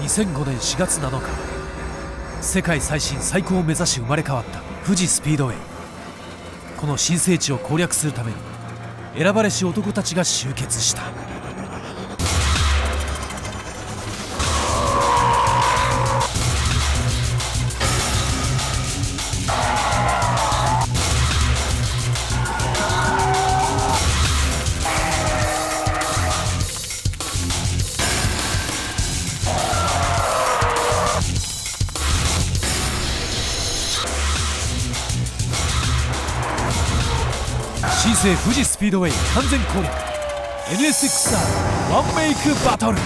2005年4月7日、世界最新最高を目指し生まれ変わった富士スピードウェイ。この新聖地を攻略するために選ばれし男たちが集結した。新生富士スピードウェイ完全攻略 NSXR ワンメイクバトル。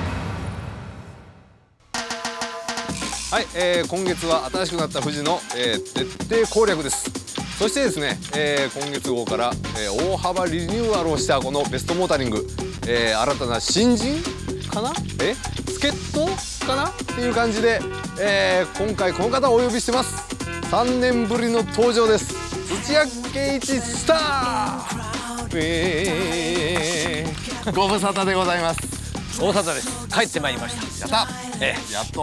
はい、今月は新しくなった富士の、徹底攻略です。そしてですね、今月号から、大幅リニューアルをしたこのベストモータリング、新たな新人かな、助っ人かなっていう感じで、今回この方をお呼びしてます。3年ぶりの登場です。土屋圭一スター、ご無沙汰でございます。 ご無沙汰です。帰ってまいりました。 やった、やっと。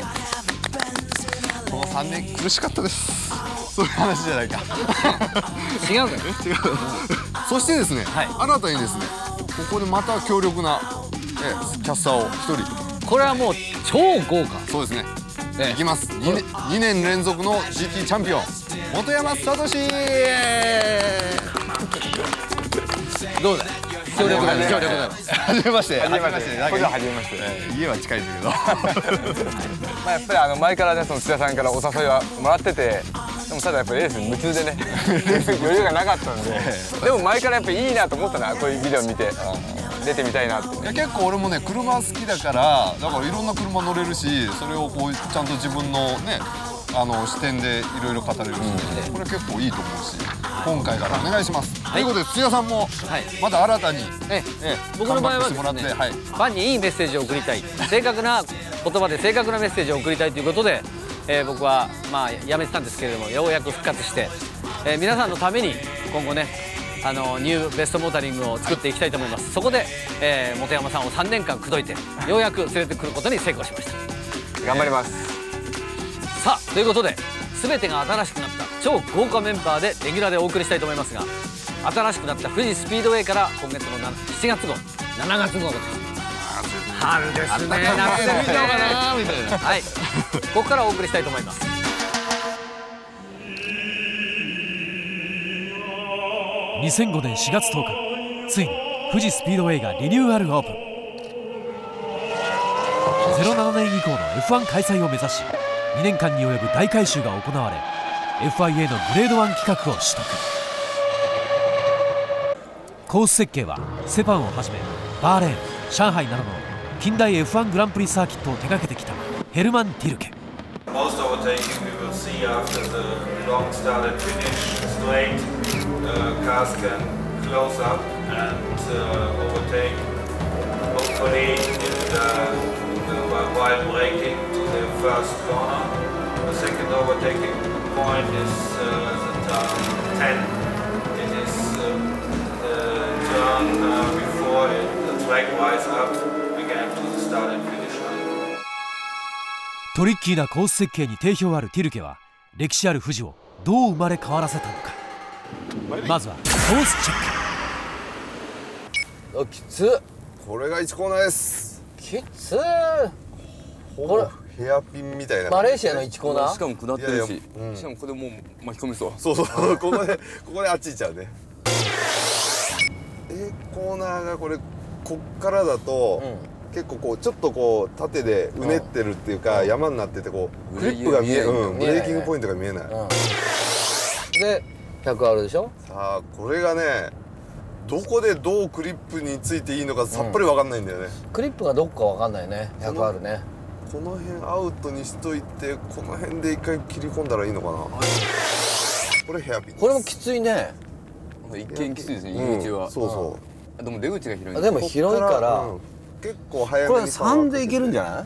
この3年苦しかったです。そういう話じゃないか。 違うかよ。 違う。そしてですね、 はい、 新たにですね、ここでまた強力な、キャスターを1人。 これはもう超豪華。 そうですね。いきます。2年連続の GT チャンピオン本山聡。 どうだい。強力だね。強力だ。 はじめまして。 はじめまして。はじめまして。 家は近いですけど。 まあやっぱり前からね、その土屋さんからお誘いはもらってて、でもただやっぱりレースに夢中でね、余裕がなかったんで、でも前からやっぱりいいなと思ったな、こういうビデオ見て。出てみたいなって。 いや結構俺もね車好きだからいろんな車乗れるし、それをこうちゃんと自分のね視点でいろいろ語れるし、これ結構いいと思うし、今回からお願いします。ということで土屋さんもまだ新たに僕の場合はですね、ファンにいいメッセージを送りたい、正確な言葉で正確なメッセージを送りたいということで、僕はまあやめてたんですけれども、ようやく復活して、皆さんのために今後ねニューベストモータリングを作っていきたいと思います。そこで、本山さんを3年間口説いてようやく連れてくることに成功しました。 頑張ります。 さあということで、全てが新しくなった超豪華メンバーでレギュラーでお送りしたいと思いますが、新しくなった富士スピードウェイから今月の7月号7月号です。春ですね。夏で見ちゃおうかなみたいな。はい、ここからお送りしたいと思います。 2005年4月10日、ついに富士スピードウェイがリニューアルオープン。07年以降の F1 開催を目指し、2年間に及ぶ大改修が行われ、 FIA のグレード1企画を取得。コース設計はセパンをはじめバーレーン、上海などの近代 F1 グランプリサーキットを手掛けてきたヘルマン・ティルケ。 Most overtaking we will see after the long started finish straight. Cars can close up and overtake. Hopefully, while braking to the first corner, the second overtaking point is the turn 10. It is the turn before the track rises up again to the start and finish line. トリッキーなコース設計に定評あるティルケは、歴史ある富士をどう生まれ変わらせたのか。まずはコースチェック。 きつっ。 これが1コーナーです。 きつっ。 これヘアピンみたいな。 マレーシアの1コーナー。 しかも下ってるし、しかもこれもう巻き込みそう。 そうそう。ここであっち行っちゃうね。コーナーがこれこっからだと、結構こうちょっとこう縦でうねってるっていうか、山になっててこうクリップが見える、ブレーキングポイントが見えない。 で 100R でしょ。さあこれがね、どこでどうクリップについていいのかさっぱり分かんないんだよね。 クリップがどこか分かんないね。100R ね。 この辺アウトにしといて、この辺で一回切り込んだらいいのかな。これヘアピン。これもきついね。 一見きついですね、入り口は。 そうそう。 でも出口が広い。 でも広いから結構早めに。これ 3でいけるんじゃない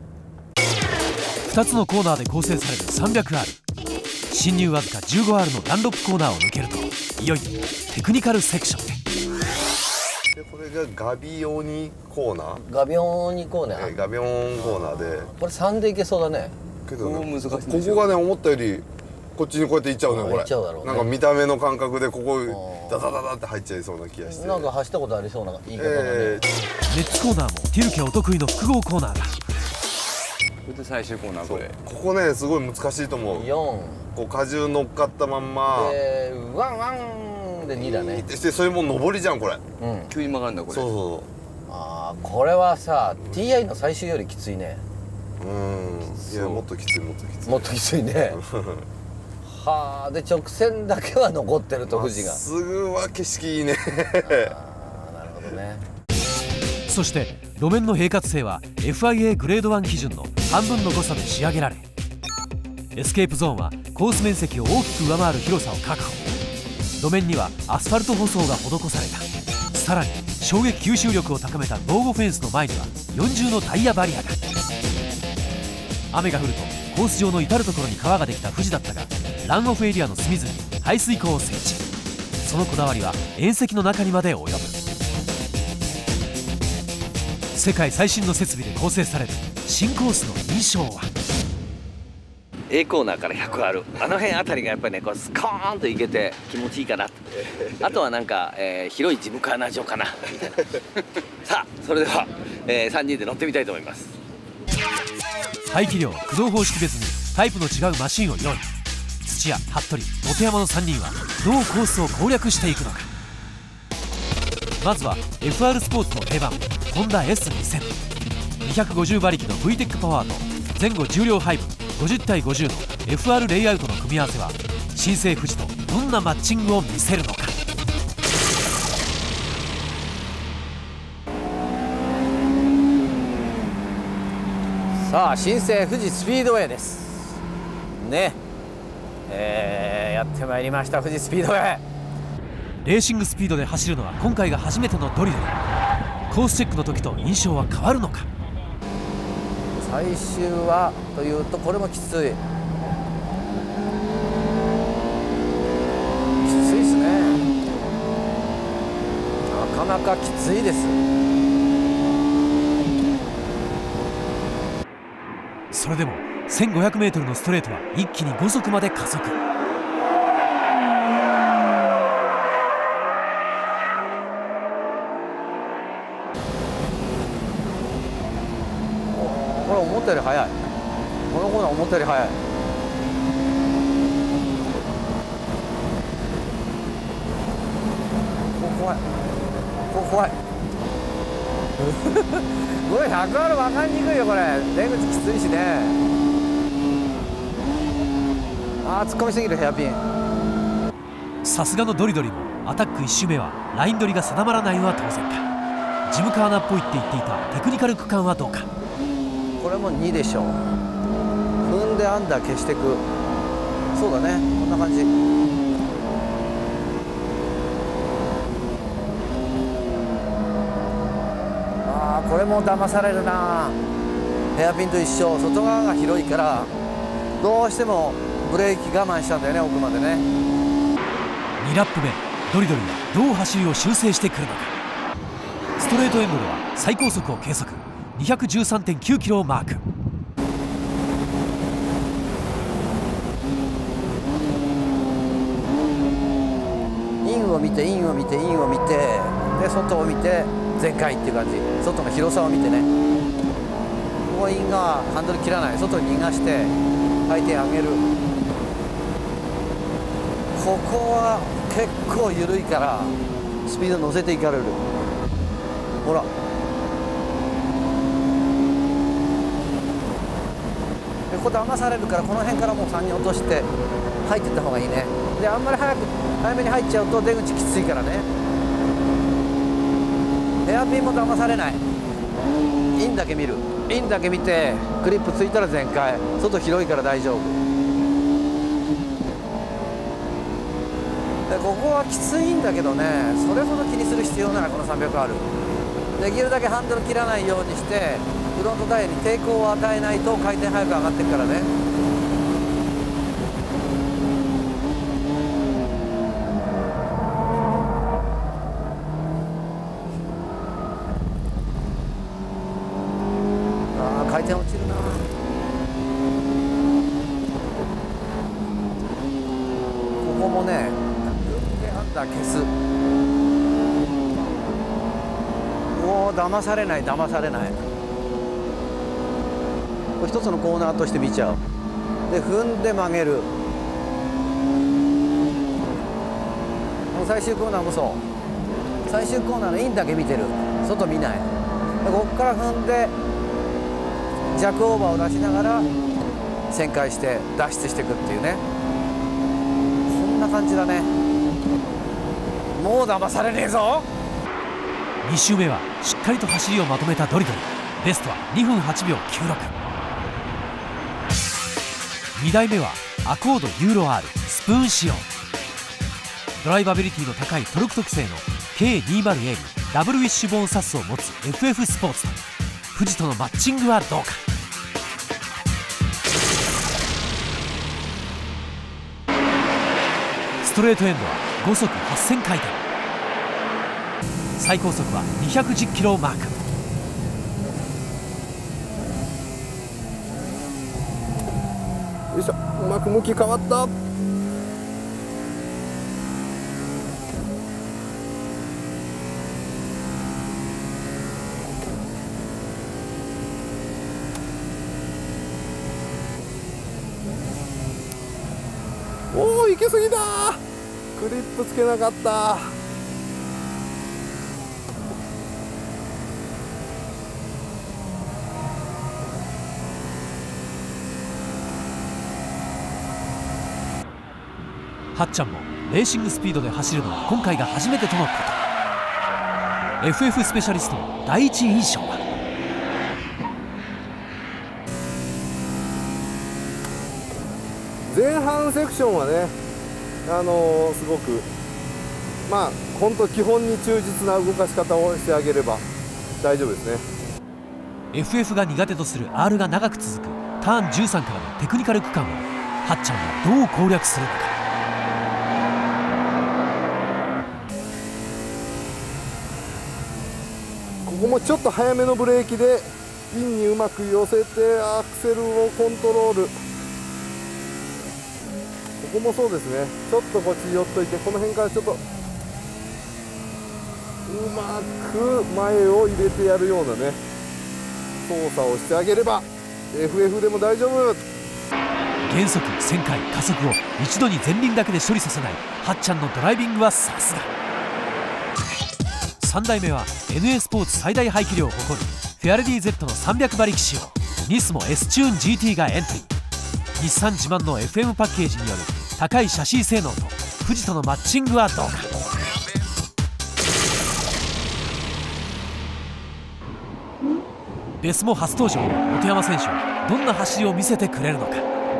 ？2つのコーナーで構成される 300R。 進入わずか 15R のダンロップコーナーを抜けると、いよいよテクニカルセクションへ。 でこれがガビオニコーナー。 ガビオニコーナー、 ガビオンコーナーで、 これ3でいけそうだね。 けどね、 難しいんですこよこがね思ったよりこっちにこうやって行っちゃうねこれ。 行っちゃうだろうね。 なんか見た目の感覚でここダダダダって入っちゃいそうな気がして。 なんか走ったことありそうな言い方だね。 レッツコーナーもティルケお得意の複合コーナーだ。 これで最終コーナーこれ。 ここねすごい難しいと思う。 4 こう荷重乗っかったまんまでワンワンで2だね。 してそれも上りじゃんこれ。 急に曲がるんだこれ。 そうそああこれはさ TI の最終よりきついね。 いやもっときついもっときつい。 もっときついね。はあで直線だけは残ってると富士が。 すぐは景色いいね。 ああなるほどね。 そして路面の平滑性は FIA グレード1基準の半分の誤差で仕上げられ、エスケープゾーンはコース面積を大きく上回る広さを確保。路面にはアスファルト舗装が施された。さらに衝撃吸収力を高めた防護フェンスの前には4重のタイヤバリアが。雨が降るとコース上の至る所に川ができた富士だったが、ランオフエリアの隅々に排水溝を設置。そのこだわりは縁石の中にまで及ぶ。世界最新の設備で構成される新コースの印象は。 A コーナーから100あるあの辺あたりがやっぱりねこうスコーンといけて気持ちいいかな。あとはなんか、広いジムカーナー場かなみたいな。さあそれでは、3人で乗ってみたいと思います。 排気量駆動方式別にタイプの違うマシンを用意。土屋、服部、本山の3人はどうコースを攻略していくのか。まずは FR スポーツの定番ホンダ S2000。 250馬力の VTEC パワーと前後重量配分50対50の FR レイアウトの組み合わせは新生富士とどんなマッチングを見せるのか。 さあ新生富士スピードウェイですね。やってまいりました富士スピードウェイ。 レーシングスピードで走るのは今回が初めてのドリル。コースチェックの時と印象は変わるのか。 最終はというとこれもきついきついですね。なかなかきついです。 それでも 1500m のストレートは一気に5速まで加速。 これ思ったより速い。このコーナー思ったより速い。ここ怖い。ここ怖い。これ100ある分かりにくいよこれ。出口きついしね。あー突っ込みすぎるヘアピン。 さすがのドリドリもアタック1周目はライン取りが定まらないのは当然か。ジムカーナっぽいって言っていたテクニカル区間はどうか。 これも2でしょう。踏んでアンダー消していく。そうだねこんな感じ。あーこれも騙されるな。ヘアピンと一緒。外側が広いからどうしてもブレーキ我慢したんだよね奥までね。 2ラップ目ドリドリはどう走りを修正してくるのか。ストレートエンドでは最高速を計測。213.9 キロをマーク。 インを見てインを見てインを見てで外を見て全開っていう感じ。外の広さを見てね。ここインがハンドル切らない。外に逃がして回転上げる。ここは結構緩いからスピード乗せていかれる。ほらでここ騙されるからこの辺からもう3人落として入っていった方がいいね。であんまり早めに入っちゃうと出口きついからね。ヘアピンも騙されない。インだけ見る。インだけ見てクリップついたら全開。外広いから大丈夫でここはきついんだけどね。それほど気にする必要ならこの300ある。できるだけハンドル切らないようにしてフロントタイヤに抵抗を与えないと回転早く上がっていくからね。 回転落ちるな。ここもね、でアンダー消す。おお、騙されない騙されない。これ一つのコーナーとして見ちゃう。で踏んで曲げる。最終コーナーもそう。最終コーナーのインだけ見てる。外見ない。でここから踏んで弱オーバーを出しながら旋回して脱出していくっていうね。こんな感じだね。もう騙されねえぞ。 2周目はしっかりと走りをまとめたドリドリ。ベストは2分8秒96。2台目はアコードユーロ R スプーン仕様。ドライバビリティの高いトルク特製の K20A にダブルウィッシュボーンサスを持つ FF スポーツと富士とのマッチングはどうか。ストレートエンドは5速8000回転。最高速は210キロをマーク。 よいしょ、うまく向き変わった。おお、行き過ぎだ。クリップつけなかった。 はっちゃんもレーシングスピードで走るのは今回が初めてとのこと。 FF スペシャリストの第一印象は。 前半セクションはね、すごくまあ本当基本に忠実な動かし方をしてあげれば大丈夫ですね。 FF が苦手とする R が長く続くターン13からのテクニカル区間をはっちゃんはどう攻略するのか。 ここもちょっと早めのブレーキでインにうまく寄せてアクセルをコントロール。ここもそうですね。ちょっとこっち寄っといて、この辺からちょっとうまく前を入れてやるようなね操作をしてあげれば FF でも大丈夫。 減速旋回加速を一度に前輪だけで処理させないはっちゃんのドライビングはさすが。3台目は NA スポーツ最大排気量を誇るフェアレディ Z の300馬力仕様ニスモ S チューン GT がエントリー。日産自慢の FM パッケージによる高いシャシー性能と富士とのマッチングはどうか。ベスモ初登場の本山選手はどんな走りを見せてくれるのか。 こ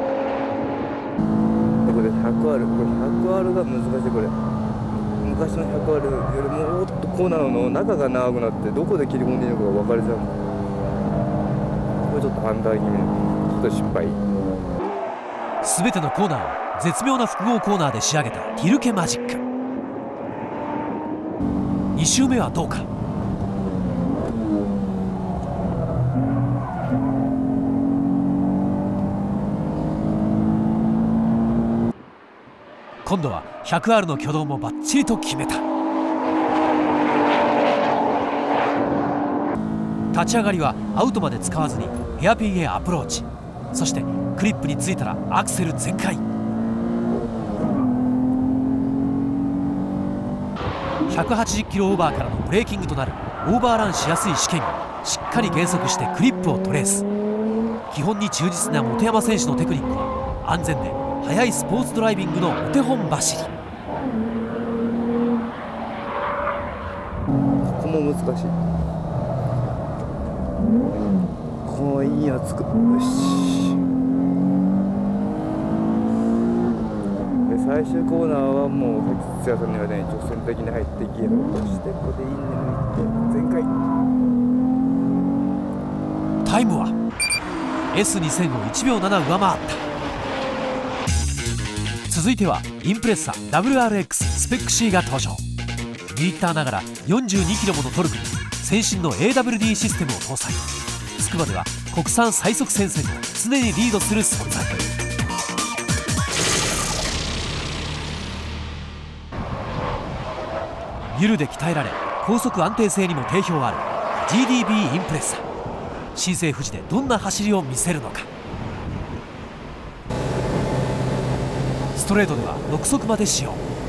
れ 100R、これ 100R が難しい。これ昔の 100R よりもっとコーナーの中が長くなってどこで切り込んでいいのかが分かれちゃう。これちょっとアンダー気味のちょっと失敗。 全てのコーナーを絶妙な複合コーナーで仕上げたティルケマジック。2周目はどうか。今度は 100R の挙動もバッチリと決めた。立ち上がりはアウトまで使わずにヘアピンへアプローチ。そしてクリップについたらアクセル全開。180キロオーバーからのブレーキングとなるオーバーランしやすい試験にしっかり減速してクリップをトレース。基本に忠実な本山選手のテクニックは安全で速いスポーツドライビングのお手本走り。 ここも難しい。こういいやつく。よし。で最終コーナーはもう土屋さんのように直線的に入ってギアを落としてここでインに抜いて全開。 タイムは S2000 を1秒7上回った。続いてはインプレッサ WRX スペック C が登場。2リッターながら42キロものトルクに先進の AWD システムを搭載。筑波では国産最速戦線を常にリードする存在。ゆるで鍛えられ高速安定性にも定評ある GDB インプレッサー。新生富士でどんな走りを見せるのか。ストレートでは6速まで使用。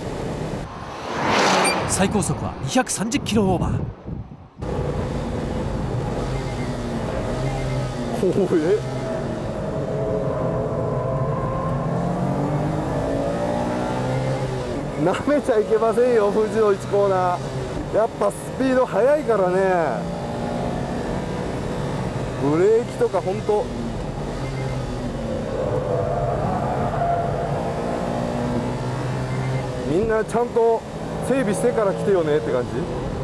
最高速は230キロオーバー。 なめちゃいけませんよ、富士の1コーナー。やっぱスピード速いからね。ブレーキとか本当みんなちゃんと整備してから来てよねって感じ。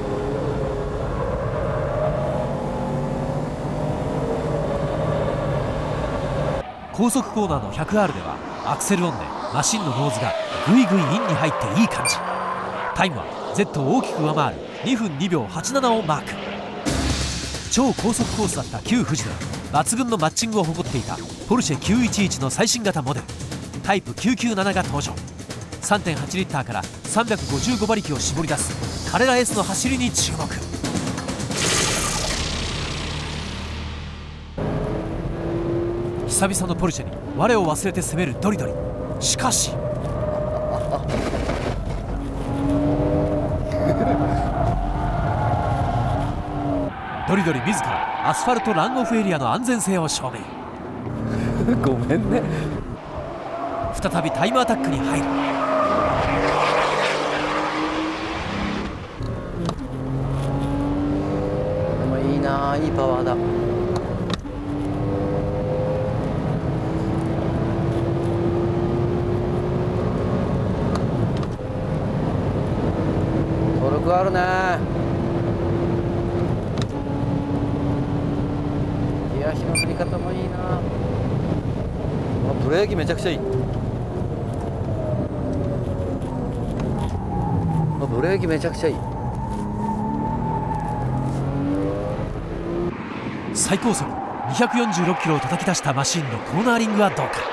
高速コーナーの 100R ではアクセルオンでマシンのノーズがグイグイインに入っていい感じ。タイムは Z を大きく上回る2分2秒87をマーク。超高速コースだった旧富士で抜群のマッチングを誇っていたポルシェ911の最新型モデルタイプ997が登場。 3.8 リッターから355馬力を絞り出す彼ら S の走りに注目。久々のポルシェに我を忘れて攻めるドリドリ。しかしドリドリ自らアスファルトランオフエリアの安全性を証明。 ごめんね。 再びタイムアタックに入る。 でもいいな、いいパワーだ。トルクあるね。ギア比の振り方もいいな。ブレーキめちゃくちゃいい。ブレーキめちゃくちゃいい。 最高速246キロを叩き出したマシンのコーナーリングはどうか。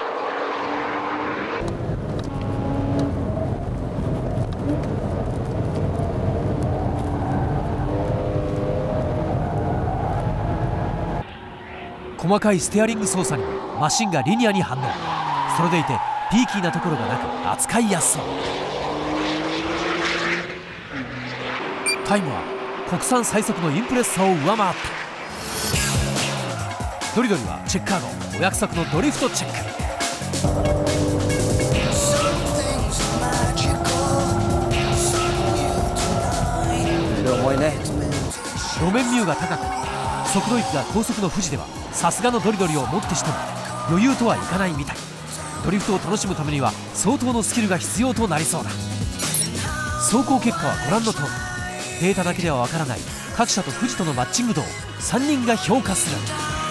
細かいステアリング操作にもマシンがリニアに反応。それでいてピーキーなところがなく扱いやすそう。タイムは国産最速のインプレッサーを上回った。ドリドリはチェッカー後お約束のドリフトチェック。 重いね。 路面ミューが高く速度域が高速の富士ではさすがのドリドリをもってしても余裕とはいかないみたい。ドリフトを楽しむためには相当のスキルが必要となりそうだ。走行結果はご覧の通り。データだけではわからない各社と富士とのマッチング度を3人が評価する。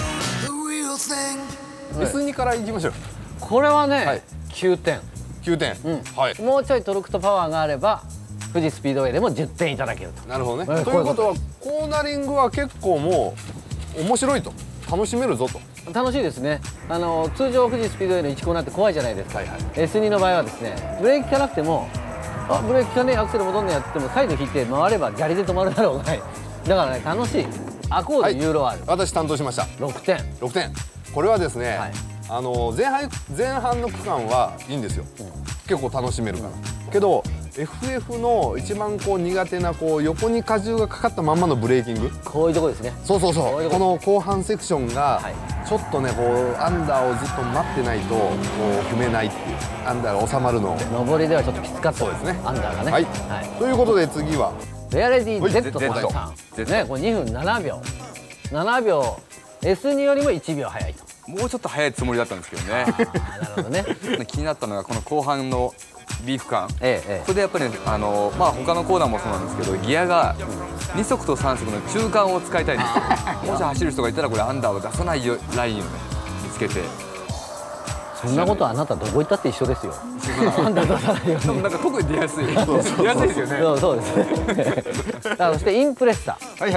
S2 からいきましょう。 これはね、 はい、 9点。 9点、はい、 もうちょいトルクとパワーがあれば富士スピードウェイでも10点いただけると。 なるほどね。ということはコーナリングは結構もう面白いと、楽しめるぞと。 楽しいですね。通常富士スピードウェイの1コーナーって怖いじゃないですか。S2 の場合はですね、ブレーキ効かなくてもブレーキ効かねえ、アクセル戻んねえやってもサイド引いて回れば砂利で止まるだろうがない。だからね、楽しい。アコード、ユーロ R、 私担当しました。 6点。 6点。これはですね、前半の区間はいいんですよ、結構楽しめるから。けど FF の一番こう苦手なこう横に荷重がかかったまんまのブレーキング、 こういうとこですね。 そうそうそう、この後半セクションがちょっとねこうアンダーをずっと待ってないとこう踏めないっていう、アンダーが収まるの上りではちょっときつかった。 そうですね、 アンダーがね。 はい、ということで次はレアレディ Z さんね、これ2分7秒7秒 S2 よりも1秒早いと。 もうちょっと早いつもりだったんですけどね。 なるほどね。 気になったのがこの後半の B 区間、こええ、 れでやっぱり他のコーナーもそうなんですけど、ギアが2速と3速の中間を使いたいんですよ。もし走る人がいたらこれアンダーを出さないラインをね見つけて。 そんなことはあなたどこ行ったって一緒ですよ。アンダー出さないように。 なんか特に出やすい。出やすいですよね。 そうですね。そしてインプレッサー。 はいはい。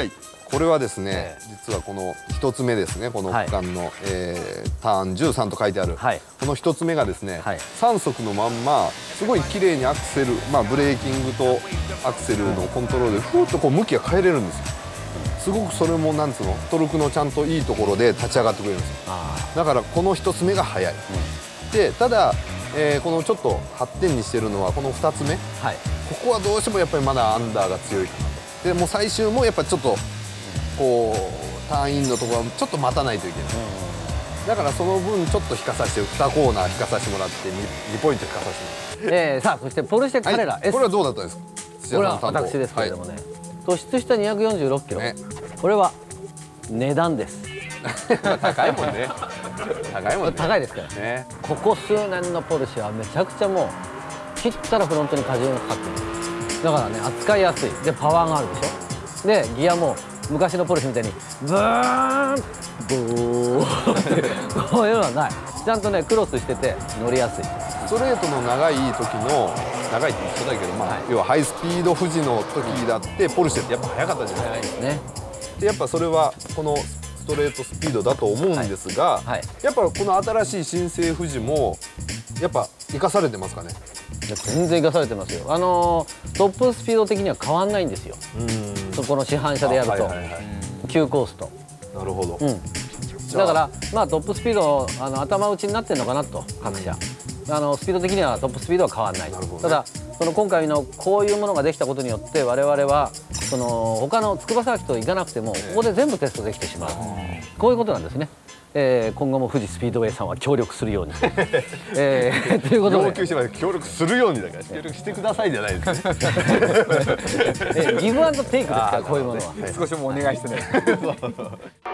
これはですね、実はこの1つ目ですね、この区間の、ターン13と書いてある、この1つ目がですね、3速のまんますごい綺麗にアクセル、ブレーキングとアクセルのコントロールでふーっとこう向きが変えれるんですよ。すごくそれもなんつうの、トルクのちゃんといいところで立ち上がってくれるんですよ。だからこの1つ目が速い、でただ、このちょっと発展にしてるのはこの2つ目、ここはどうしてもやっぱりまだアンダーが強いかなと。でもう最終もやっぱちょっとこうターンインのところはちょっと待たないといけない、だからその分ちょっと引かさせて2コーナー引かさせてもらって 2ポイント引かさせてもらって、 さあそしてポルシェカレラ S、 これはどうだったんですか。 これは私ですけれどもね、突出した246キロ、これは値段です。 高いもんね。高いもんね。 高いですからね。ここ数年のポルシェはめちゃくちゃもう切ったらフロントに荷重がかかってる。だからね、扱いやすい。でパワーがあるでしょ。でギアも昔のポルシェみたいにブーンブーってこういうのはない。ちゃんとねクロスしてて乗りやすい。 ストレートの長い時の長いって一緒だけど、要はハイスピード富士の時だってポルシェってやっぱ速かったじゃないですか。 ね。 でやっぱそれはこのストレートスピードだと思うんですが、やっぱこの新しい新生富士もやっぱ生かされてますかね。 全然生かされてますよ。トップスピード的には変わんないんですよ。そこの市販車でやると急コースと。 なるほど。 だからトップスピード頭打ちになってるのかなと各社。スピード的にはトップスピードは変わらない。ただ今回のこういうものができたことによって我々は他の筑波サーキット行かなくてもここで全部テストできてしまう、こういうことなんですね。今後も富士スピードウェイさんは協力するようにということで要求してます。協力するようにだから協力してくださいじゃないですね。 ギブアンドテイクですからこういうものは。 少しもお願いしてね。